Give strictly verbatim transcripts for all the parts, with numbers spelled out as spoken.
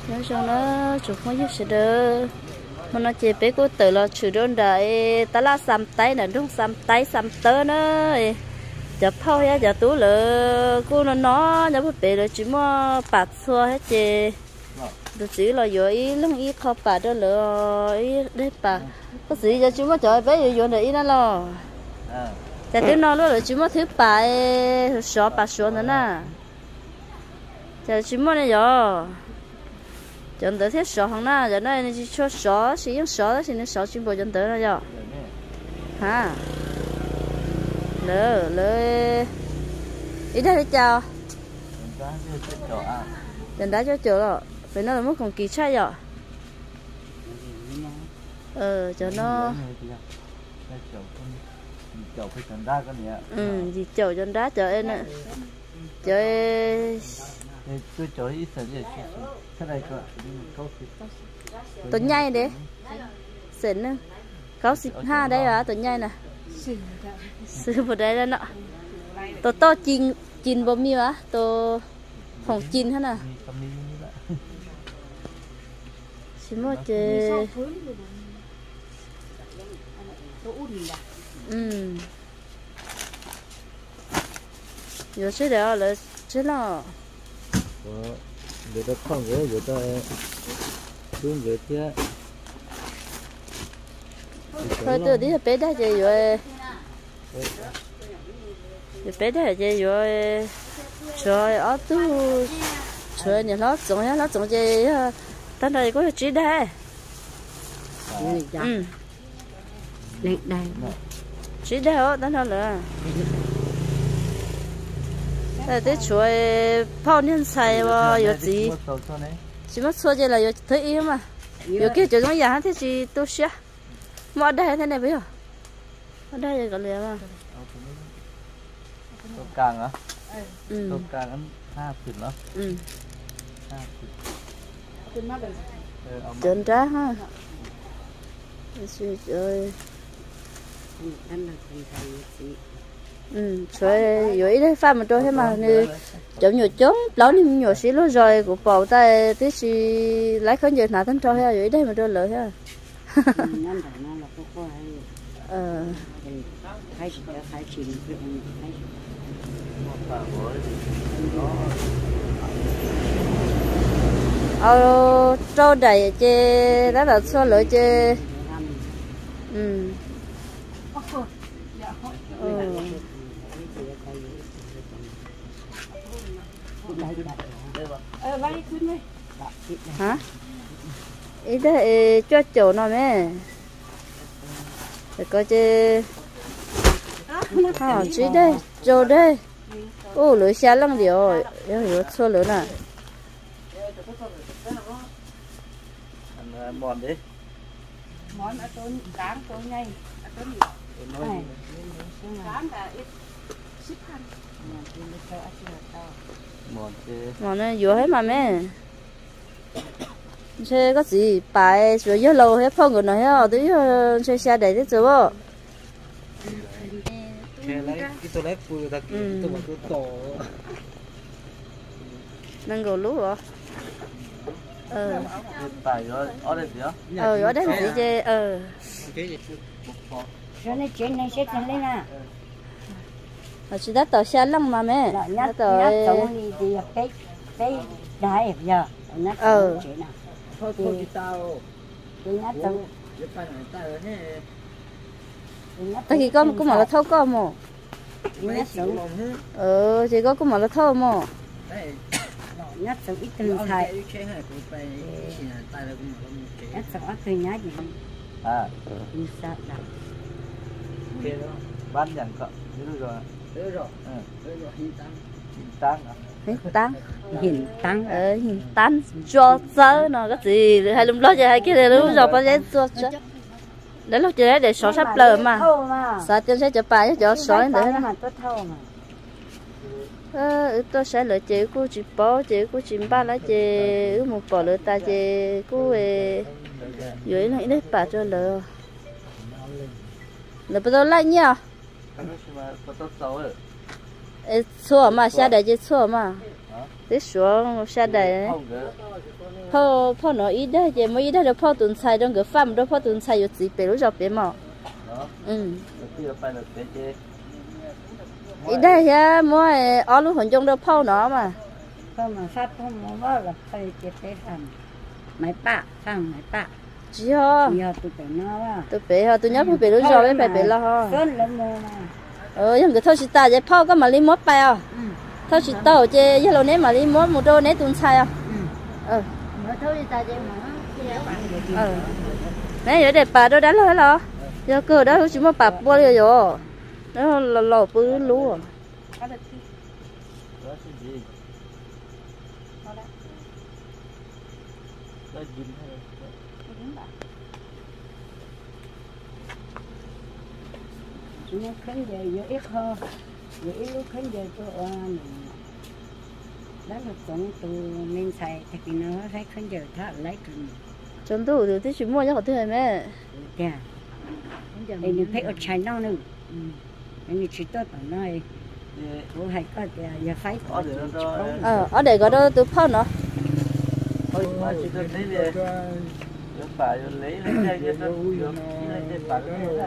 nói chung nó chụp không giúp sự đỡ mà nó chỉ biết cô tự là chủ đơn đại ta là xăm tay là đúng xăm tay xăm tơ nữa chụp phao ya chụp tú lỡ cô nó nó nhà bố bé rồi chỉ mua bát xua hết chị tôi chỉ là vô ý lúc ý khó bát đó lỡ ý đấy bà có gì cho chỉ mua trời bé vô vô để ý nó lo tại thứ nó luôn là chỉ mua thứ bà sọ bà sọ nữa nè tại chỉ mua này rồi chọn tới thế sọ không na giờ này chỉ cho sọ chỉ những sọ đó thì nó sọ chuyên bộ chọn tới rồi giờ hả lỡ lỡ ý đây chào chọn đá cho chỗ rồi phải nó là mức còn kỳ trai rồi ờ cho nó ừ gì chậu chọn đá chợ em nè chợ tôi chọn ít sợi gì thế này cơ tuần nhai đấy sến nữa cáo xịt ha đây là tuần nhai nè sư vào đây là nọ tổ to chín chín bao nhiêu á tổ phòng chín hết nè chỉ một cái ừ giờ sẽ đó là sẽ là người ta không người người ta đúng người kia thôi tôi đi bé đây chơi rồi bé đây chơi rồi rồi ở tu rồi nhà nó trồng nhá nó trồng chơi tới đây có chỉ đây ừ đây đây chỉ đây ở tới đó là đây tới chuối phao nhân xài vào有gì chỉ mất xua chơi là有thấy ý mà有kia chỗ giống nhà thế gì tôi xia mà ở đây thế này bây giờ ở đây còn liền mà tôm càng á tôm càng ăn hai thịt nữa ừ trơn ra ha rồi ừ rồi rồi đấy pha mà tôi thế mà như chậm nhiều chốn lão ni nhiều xí luôn rồi của bầu tay tí xí lấy khơi nhiều nào tính cho ha rồi đấy mà tôi lợi ha ờ ờ trâu đầy chê đó là số lợi chê ừ hả? Ý đây cho chỗ nào mẹ? Để coi chơi. À, chỉ đây, chỗ đây. Ô, lưỡi xa lăng điều, yếu yếu xua lưỡi nè. Ăn mòn đi. Món ở chỗ cán chỗ ngay, ở chỗ này. Cán là ít ship hành. Món này vừa hết mà mẹ. Chơi có gì bài rồi nhớ lâu hết phong của nó hết tới chơi xe đẩy thế chứ bộ. Chơi lấy cái tôi lấy cùi ta tôi mà tôi tổ. Nâng gầu lú hả? Ờ. Bài rồi ở đây gì á? Ờ ở đây gì chơi ờ. Rồi này chuyện này sẽ thành lên à. Mà chỉ đã tàu xe lăng mà mẹ. Nhát tàu gì thì cái cái đại giờ. Ờ. Thôi thôi đi tao. Thì nhát tàu. Ta khi có cũng mà là thâu có mà. Nhát tàu. Ờ chỉ có cũng mà là thâu mà. Nhát tàu ít từng thải. Nhát tàu ít từng nhát gì. À. Đi sao nào. Thế đó. Bán nhận cọ. Được rồi. Được rồi. Ừ. Được rồi. Hình tăng. Hình tăng à? Hình tăng. Hình tăng. Ờ hình tăng. Cho sơ nó cái gì hay lúc đó hay cái này lúc rồi bao giờ cho cho. Đấy lúc chơi để xóa sắp lờ mà. Sao tôi sẽ chụp bài cho xóa để mà tôi thâu mà. Ờ tôi sẽ lợi chế của chị bó chế của chị ba lá chế một bỏ lỡ ta chế của về dưới này đấy bà cho lỡ. Là bắt đầu lại nhá. Xua mà xa để chơi xua mà. tí xuống xa đầy phao phao nó ít đấy chị mới ít đấy được phao tuần xài trong cái farm đó phao tuần xài gì bé lúc giờ bé mỏ ừ ít đấy ya mỗi ở lúc hồi trong đó phao nó mà không mà phát không muốn vào là phải chết thế thằng máy bạ thằng máy bạ chị ho nhiều tụi nó à tụi bé ha tụi nhóc tụi bé lúc giờ bé bé bé lo ha cơn lắm mà ờ nhưng cái thôi chị ta vậy phao có mà đi mót bay à thôi chị tao chơi giờ lâu nấy mà đi mót một đôi nấy tuần xài à ờ mới thôi ta chơi mà ờ nãy giờ để bà đâu đánh rồi lo giờ cơ đó chỉ mà bà bua rồi rồi nó lò lò bự luôn nó khánh giờ giờ ít hơn giờ ít lúc khánh giờ cho mình đó là tổng từ nên xài thì nó thấy khánh giờ thả lấy cần chúng tôi từ tí chúng mua cho họ thứ mẹ dạ đây mình thấy ở trái nó nữa anh chỉ tốt ở nơi bố hay có giờ phải ờ ở đây có đâu từ phao nữa thôi mà chỉ cần lấy về được phải lấy lấy cái cái nó được lấy cái phải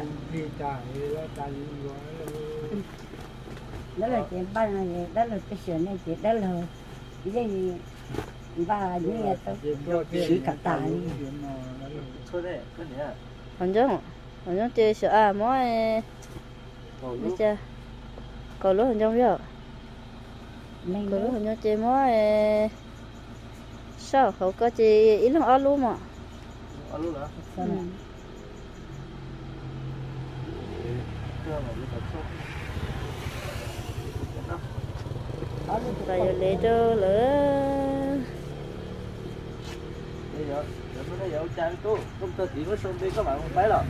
đó là chuyện ba này đó là cái chuyện này chuyện đó là cái gì ba như là tôi chỉ cả tài thôi đấy cái này còn chứ còn chứ chơi sợ à mỗi đi chơi còn lúc hình trong biết còn lúc hình trong chơi mỗi sao không có chơi ít lắm ở luôn mà ở luôn hả bây giờ lấy cho lỡ bây giờ bây giờ trang tu không cho chỉ có xong đi các bạn không phải rồi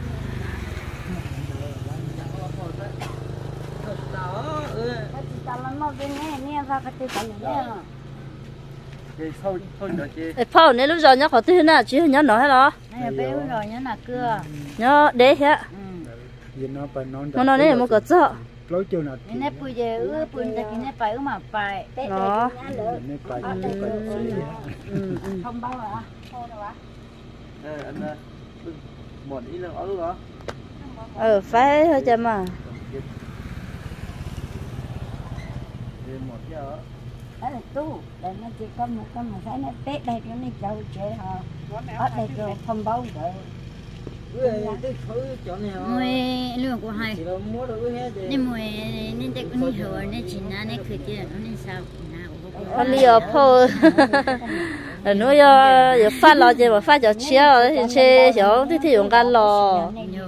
phao này lúc giờ nhá có thứ nào chứ nhá nói đó bé rồi nhá là cưa nhá để hả nó nói này một cái chợ nè bây giờ ư bây giờ cái nè phải mà phải nó không bao à anh một ít là ở luôn đó ờ phải thôi chứ mà một cái đó đó là tu để nó chỉ có một cái mà thấy nó tết đây cho nó trâu chế họ ở đây rồi không bao giờ mùi lương của hai nên mùi nên đây cũng hiểu nên chỉ là nên khởi tiền nó nên sao ở liều phô nó giờ giờ phát lò giờ mà phát giờ chia thì chơi giờ thì thì dùng gan lò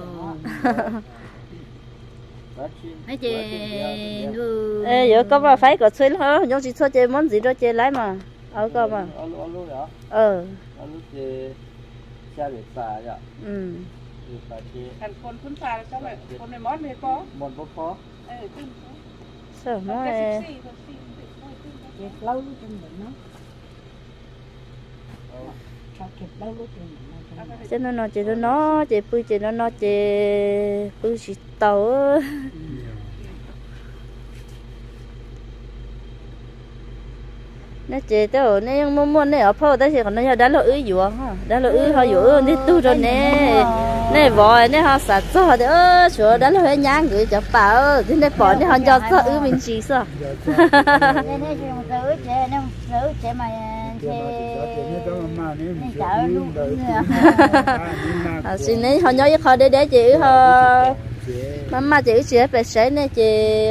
mấy chị lu ê giờ có mà phải có chơi nữa giống chỉ chơi chơi món gì đó chơi lấy mà ở có mà ở luôn ở luôn đó ờ ở lúc chơi chơi để xả vậy ừ thành con phun xà sao vậy con này món này có món có có sao nó lâu trên nó cho kịp lâu lúc cho nó nó chơi nó nó chơi bự chơi nó nó chơi bự chỉ tàu nó chơi tao nóยังmuốn muốn này ở phao tới thì còn nó đã là ứ dùa ha đã là ứ họ dùa đi tu rồi nè nè vòi nè họ sạch cho để ơ chỗ đã là hơi nhang gửi cho bà ơi thì nè bỏ nè họ cho cho ứ mình chỉ sao nè nè chỉ một cái chế nè một chế mà chợ luôn à xin nè họ nhớ với họ để để chị họ mama chị chị phải sấy nè chị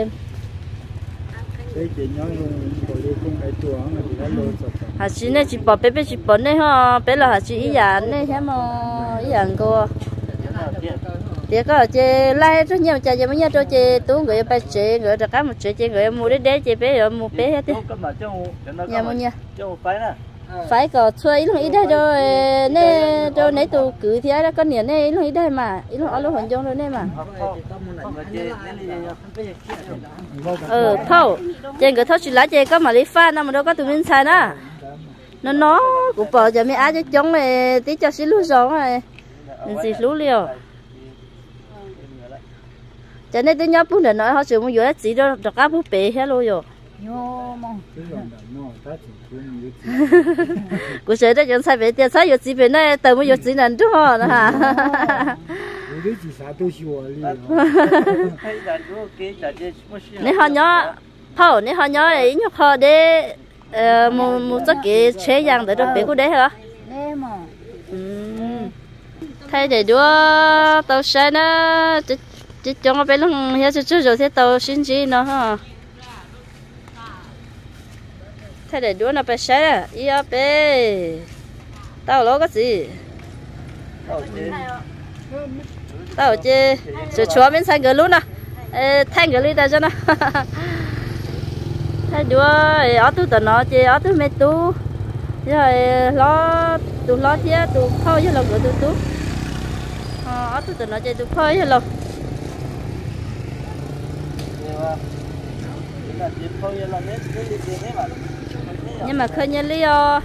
hà chị này chị bỏ bé bé chị bỏ này ha bé là hà chị ý giả này thế mà ý giả cô thì có chị lai rất nhiều chị mới nhớ cho chị tú người ba chị người được cái một chị chị người mua để để chị bé rồi mua bé hết đi nhà mua nha phải có thuê lúc ý đây rồi nè rồi nãy tụ cử thì ai có niệm nè lúc ý đây mà lúc ở lúc hoàn trong rồi nè mà ờ thâu trên cái thâu chỉ lá trên có mà lấy pha nào mà đâu có tụi mình xài đó nó nó cũng bỏ cho mấy ai cho chống này tí cho xí lú gió này mình xí lú liều cho nên tôi nhớ bún để nói họ sử dụng một gì đó được các bún bể hết luôn rồi vô mong cụ sẽ đó chúng sai về tiền sai gì về này tao mới gì nè đúng không hả nếu họ nhớ phao nếu họ nhớ ấy nhớ họ để một một cái cái chế dạng để cho bé cô đấy hả thay để đua tàu xe nó chỉ chỉ cho nó bé lúc hiện giờ chưa rồi thế tàu xin gì nó hả thay để đua nó bé xe ý à bé tàu lo cái gì tàu chứ chú chúa mình sang cái luôn à thay cái đi ta cho nó thay đua ở tu tận nó chứ ở tu mẹ tu rồi lo tu lo chứ tu khâu chứ lo cái tu tu ở tu tận nó chứ tu khâu chứ lo nhưng mà khơi như lý do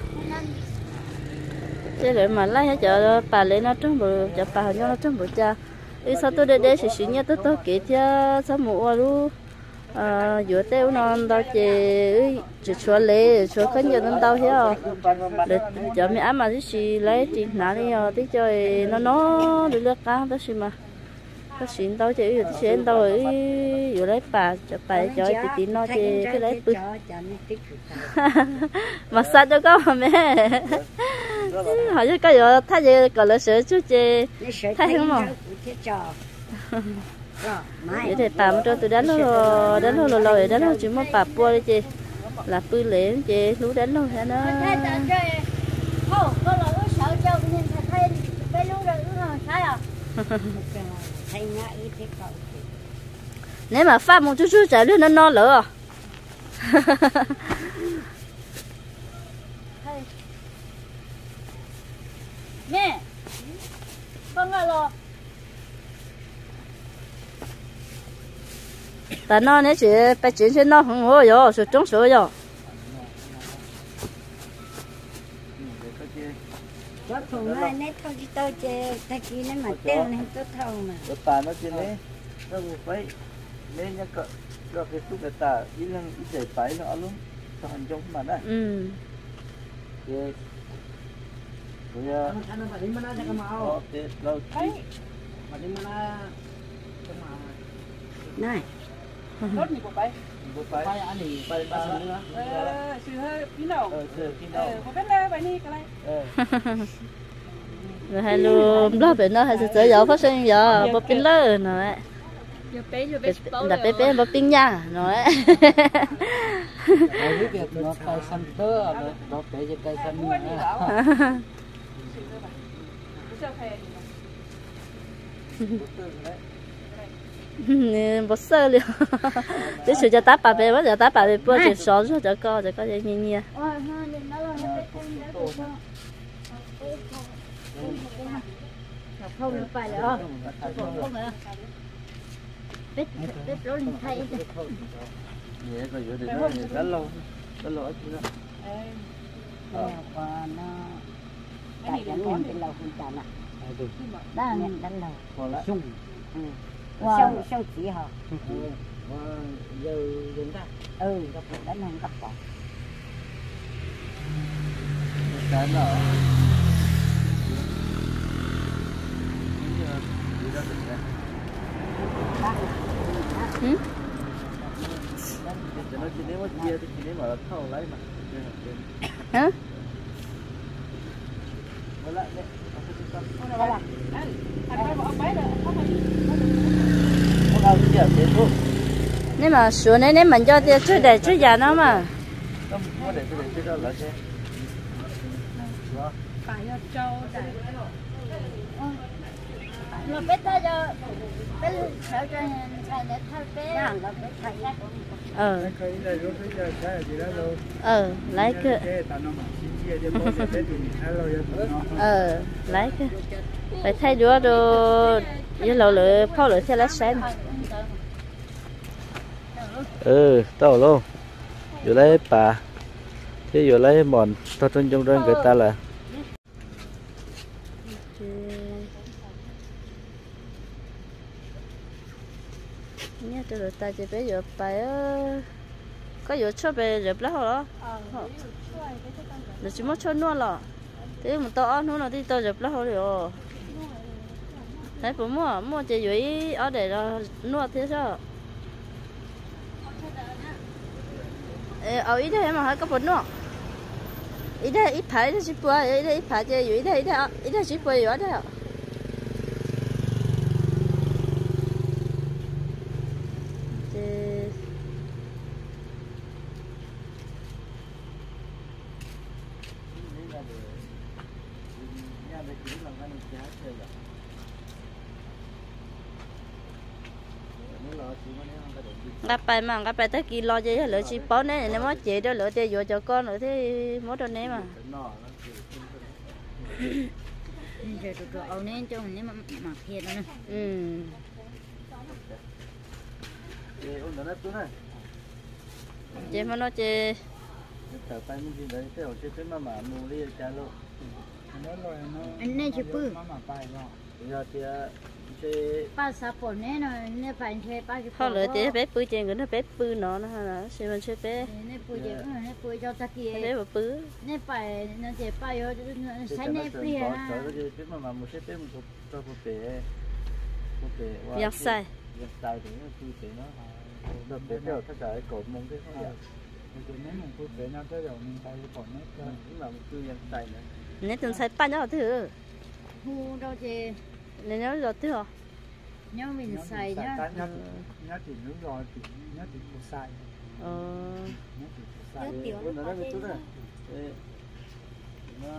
chứ rồi mà lấy hết chợ bà lấy nó trong bữa chợ bà cho nó trong bữa cha đi sau tôi để để xử xử nhá tôi tôi kỹ chứ sao mùa luôn à vừa teo non tao chỉ chỉ cho lấy cho cái nhiều tao hiểu để cho mẹ ăn mà chỉ lấy chỉ nãy đi rồi tí chơi nó nó được được cá đó xí mà có xin tao chỉ được xin tao ấy vừa lấy bà cho bà cho chị tí nó chỉ cái lấy bự mà sao cho có mà mẹ họ chứ cái giờ thay gì còn là sữa chút chị thay không mà vậy thì bà mà cho tôi đánh nó đánh nó lâu lâu đánh nó chỉ muốn bà bua đi chị là bự lẻ chị lú đánh nó hả nó nếu mà pha một chút chút chả đưa nó no lỡ nè con ngồi lo ta nó nếu chỉ phải chuyển trên nó không có rồi số trống số rồi bác phòng này nét thôi tôi chơi thay kia nó mà tiêu nên tôi thâu mà cái ta nó trên đấy nó phải lên nhá cỡ cho cái chút cái ta ít lần ít để phải nó luôn cho hành trong mà đấy ừ rồi rồi anh phải đi mà nó cái màu đâu mà đi mà này rốt này của bay bộ phải bay anh thì bay ba nữa ờ sửa hơi pin đầu ờ sửa pin đầu ờ có biết là bay đi cái này ờ rồi hai luôn đó bên nó hay sẽ giờ phát sinh giờ bắp pin lớn rồi giờ bé giờ bé là bé bé bắp pin nha rồi cái việc nó cây xanh tơ nó bé cho cây xanh bớt sơ liền chứ sự cho táp bà bé bắt giờ táp bà bé bữa chỉ xóa rồi cho co cho co vậy nhỉ nhỉ không phải là không phải biết biết rồi thay vậy rồi vậy thì nó đánh lâu đánh lâu ít nữa và nó tại cái mình cái lâu không chả nè đang đang lâu còn lại sung sông sông chỉ hả giờ chúng ta ừ gặp đánh không gặp quả cái nào ừ nó chỉ nếu mà chia thì chỉ nếu mà thâu lấy mà hả với lại đấy nếu mà xuống này nếu mình cho tiền chơi để chơi già nó mà không có để để chơi đó là chơi phải cho để mà biết ta cho biết sợ cho thầy để thay bé hàng đó biết thầy đó ờ ờ lấy cái ờ lấy cái phải thay đũa đồ với lẩu lửa phao lửa theo lá sen ừ tao luôn vừa lấy bà thế vừa lấy mòn tao trong trong trong người ta là nhớ tôi được ta chỉ bé vừa phải có yếu cho về rệp lá đó ờ rồi chỉ mất cho nuôi là thế mà to nó là đi to rệp lá rồi thấy bố mua mua chỉ dưới ở để là nuôi thế sao ở ý thế mà hay có bốn nuôi ý thế ít phải thì chỉ bữa ý thế ít phải chỉ dưới thế ý thế ý thế chỉ bữa ở đây gặp bài mà gặp bài tới kỳ lo gì lỡ chỉ bón này nếu mà chị đó lỡ thì vừa cho con nữa thế mỗi đợt này mà rồi tụi tụi ông nên cho mình mà mặc thiệt nữa ừ chị mà nó chị anh nên chụp bự ba sáu bốn nè nó nè phải chơi ba chục thôi lỡ chị bé bự chị người nó bé bự nó nó là xem mình chơi bé nè bự chị nè bự cho ta kia bé bự bự nè phải nó chị ba yo sai nè bự à giặc sai giặc sai thì nó chui thì nó đợt bé đều tất cả cái cột mông cái không vậy thì nếu mình chui bé nó tới rồi mình tay còn nó cũng là một chui giặc sai nữa nếu từng sai ba nhau thử hu đâu chị nếu nhớ rồi thử hả nhớ mình xài nhá nhớ thì nước rồi thì nhớ thì không sai ờ nhớ thì không sai bữa nào đó cái chút này nó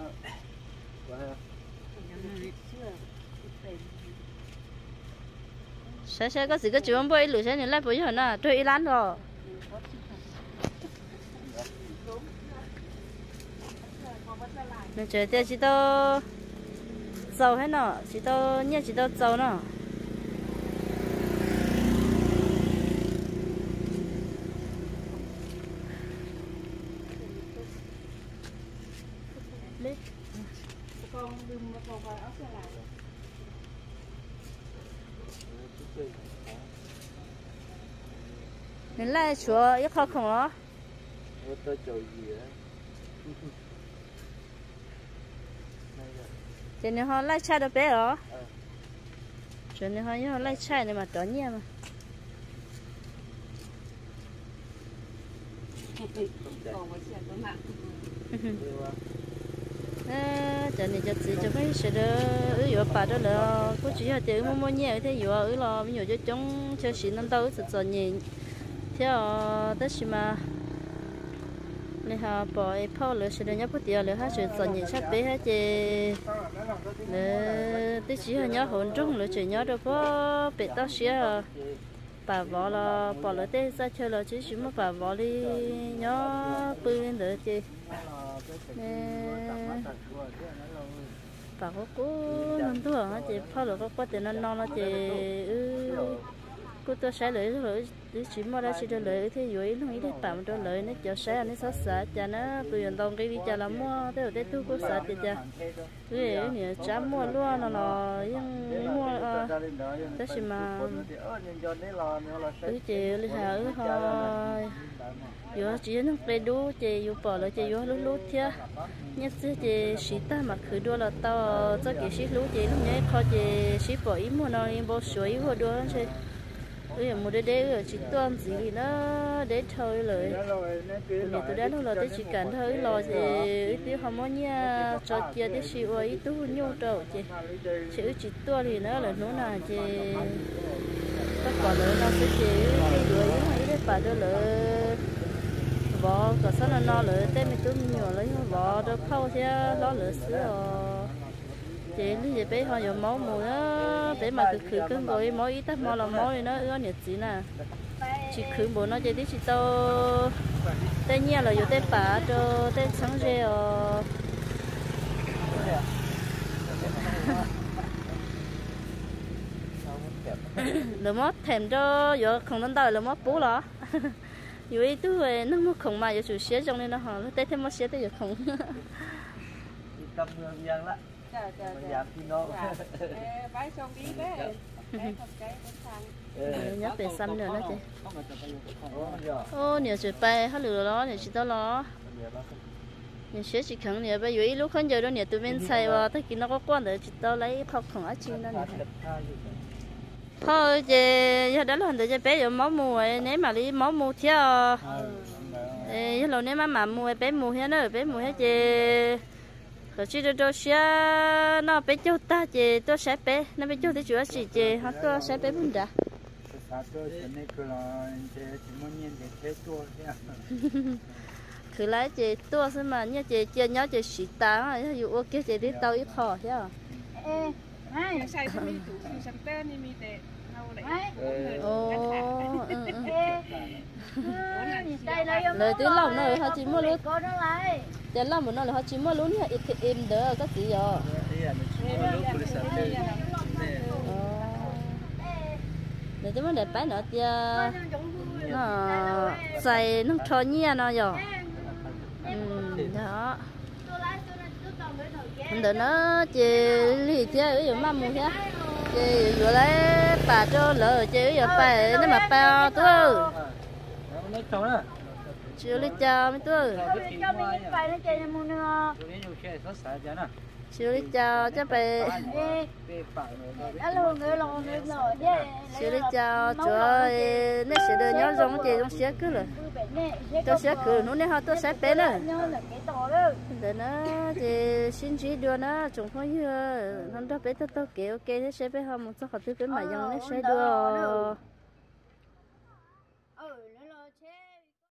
sẽ sẽ có gì cái chuyện bơi lười sẽ nhìn lại bơi hơn à chơi Iran rồi nên chơi thì chỉ to dầu hết nọ chỉ to nhẹ chỉ to dầu nọ con đừng mà còn vào áo xe lại nên lại chúa ít khó không đó tôi chơi gì á cho nên họ lại chai được bé đó cho nên họ nhớ lại chai này mà đó nhẹ mà còn với xe có nặng cho nên cho chị cho mấy sự đó ứ dụ bà đó là có chỉ là chị mua mua nhẹ thế dụ ứ là ví dụ cho chúng cho chị năm đâu sự cho nhìn theo tới khi mà nên họ bỏ phao lửa sẽ được nhớ bút tiền lửa hết sự cho nhìn sắp bé hết chị để tới chỉ là nhớ hồn trung lửa chỉ nhớ được có bị tao xía bà vợ là bỏ lửa tê ra chơi là chỉ chỉ mà bà vợ đi nhớ bự lên được chị bà có cố năm tuổi hả chị phao lửa có quá tiền nó non nó chị ư cô tôi sẽ lấy rồi để chỉ mà ra chỉ được lấy thì rồi nó nghĩ để tạm cho lấy nó cho sẽ nó sát sát cho nó bây giờ đồng cái đi cho lắm mua thế rồi tôi có sát thì cha cái này trả mua luôn nó nó nhưng mua thế gì mà cái chị lấy hàng thôi vừa chỉ nó về đu chị vừa bỏ lại chị vừa lút lút thế nhất chứ chị xí ta mà cứ đua là tao cho chị xí lút chị lúc nhảy khó chị xí bỏ ít mua nó đi bỏ suối vừa đua chị bây một đứa đấy chỉ toàn gì nó để thôi lời người tôi đã nói là tôi chỉ cần thôi lo gì tí họ muốn nha cho chia tí xíu ấy tôi nhu đầu chị chỉ chỉ tua thì nó là nó là chị tất cả lời nó sẽ chỉ cái đuổi ấy đấy phải đó lời bỏ cả sao là nó lời tên mình tôi nhiều lấy bỏ được khâu thế nó lời sữa chị lý gì bé họ dùng máu mùi á bé mà cứ khử cứng rồi máu ít tắt máu là máu thì nó ưa nhiệt gì nè chị khử bố nó chơi tí chị tao tên nhia là dùng tên bả cho tên sáng rê ờ lỡ mót thèm cho giờ không đến đời lỡ mót bố lọ dù ý tôi về nó mất không mà giờ chủ xé trong nên nó họ nó tết thêm mất xé tới giờ không cầm người dân đó dạ dạ giảm thì nó bái xong đi bé bé không cái bên sang nhớ về xăm nữa đó chị Ồ, ô nhiều chuyện bay hết lửa đó nhiều chuyện đó lo nhiều chuyện chỉ khẳng nhiều bây giờ lúc khẩn giờ đó nhiều tụi mình xài vào tất cả nó có quan được chỉ tao lấy khóc không ở trên đó này thôi chị giờ đó là hình tượng bé giờ máu mùa nếu mà đi máu mùa theo giờ lâu nếu mà mà mùa bé mùa hết nữa bé mùa hết chị rồi chị cho tôi sẽ nó bé cho ta chị tôi sẽ bé nó bé cho thì chủ chỉ chị họ tôi sẽ bé bún đã cứ lấy chị tôi xem mà như chị chơi nhớ chị xịt ta ví dụ ok chị đi tàu ít khó chứ ê hai Sai cho mình tủ thì sắm tên thì mình để nấu đấy. ồ lời lời tiếng lòng nó họ chỉ mua luôn có nó lại tiền lòng của nó là họ chỉ mua luôn ít im đỡ các gì rồi để cho mình để bán nữa tia nó xài nó cho nhia nó rồi đó để nó chơi lì chơi ví mà mua thế chơi vừa lấy bà cho lỡ chơi giờ phải nếu mà bao tôi chưa lấy cho mấy tôi chưa lấy cho chắc phải chưa lấy cho cho nếu sẽ đưa nhau giống chị giống sẽ cứ rồi tôi sẽ cứ nó nếu họ tôi sẽ bé nữa để nó thì xin chỉ đưa nó chúng không như nó đó bé tôi tôi kiểu ok thế sẽ bé họ một số họ tôi bé mà giống nó sẽ đưa